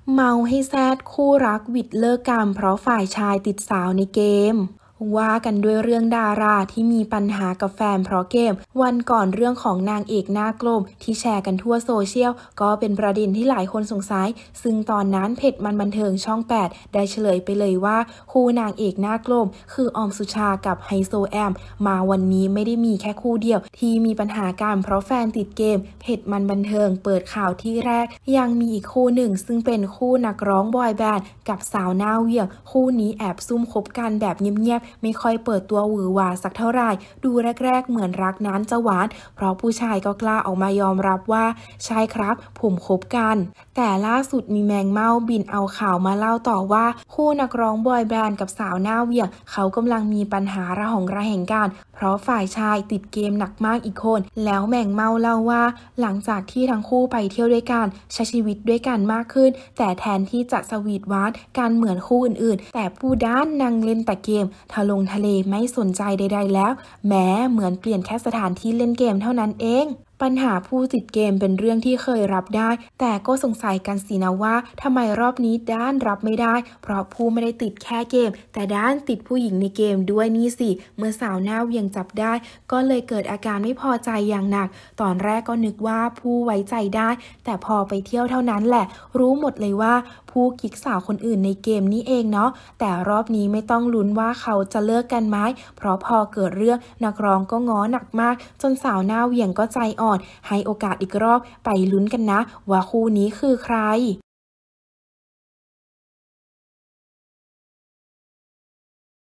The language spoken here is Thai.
เมาให้แซดคู่รักหวิดเลิกกันเพราะฝ่ายชายติดสาวในเกมว่ากันด้วยเรื่องดาราที่มีปัญหากับแฟนเพราะเกมวันก่อนเรื่องของนางเอกหน้ากลมที่แชร์กันทั่วโซเชียลก็เป็นประเด็นที่หลายคนสงสัยซึ่งตอนนั้นเพจมันบันเทิงช่อง8ได้เฉลยไปเลยว่าคู่นางเอกหน้ากลมคือออมสุชากับไฮโซแอมมาวันนี้ไม่ได้มีแค่คู่เดียวที่มีปัญหากันเพราะแฟนติดเกมเพจมันบันเทิงเปิดข่าวที่แรกยังมีอีกคู่หนึ่งซึ่งเป็นคู่นักร้องบอยแบนด์กับสาวหน้าเหวี่ยงคู่นี้แอบซุ่มคบกันแบบเงียบไม่ค่อยเปิดตัวหวือหวาสักเท่าไหร่ดูแรกๆเหมือนรักนั้นจะหวานเพราะผู้ชายก็กล้าออกมายอมรับว่าใช่ครับผมคบกันแต่ล่าสุดมีแมงเม่าบินเอาข่าวมาเล่าต่อว่าคู่นักร้องบอยแบนด์กับสาวหน้าเหวี่ยงเขากำลังมีปัญหาระหองระแหงกันเพราะฝ่ายชายติดเกมหนักมากอีกคนแล้วแมงเม่าเล่าว่าหลังจากที่ทั้งคู่ไปเที่ยวด้วยกันใช้ชีวิตด้วยกันมากขึ้นแต่แทนที่จะสวีทหวานกันเหมือนคู่อื่นๆแต่ผู้ด้านนั่งเล่นแต่เกมทะเลไม่สนใจใดๆแล้วแม้เหมือนเปลี่ยนแค่สถานที่เล่นเกมเท่านั้นเองปัญหาผู้ติดเกมเป็นเรื่องที่เคยรับได้แต่ก็สงสัยกันสินะว่าทำไมรอบนี้ด้านรับไม่ได้เพราะผู้ไม่ได้ติดแค่เกมแต่ด้านติดผู้หญิงในเกมด้วยนี่สิเมื่อสาวหน้าเหวี่ยงจับได้ก็เลยเกิดอาการไม่พอใจอย่างหนักตอนแรกก็นึกว่าผู้ไว้ใจได้แต่พอไปเที่ยวเท่านั้นแหละรู้หมดเลยว่าผู้กิ๊กสาวคนอื่นในเกมนี้เองเนาะแต่รอบนี้ไม่ต้องลุ้นว่าเขาจะเลิกกันไหมเพราะพอเกิดเรื่องนักร้องก็ง้อหนักมากจนสาวหน้าเหวี่ยงก็ใจอ่อนให้โอกาสอีกรอบไปลุ้นกันนะว่าคู่นี้คือใคร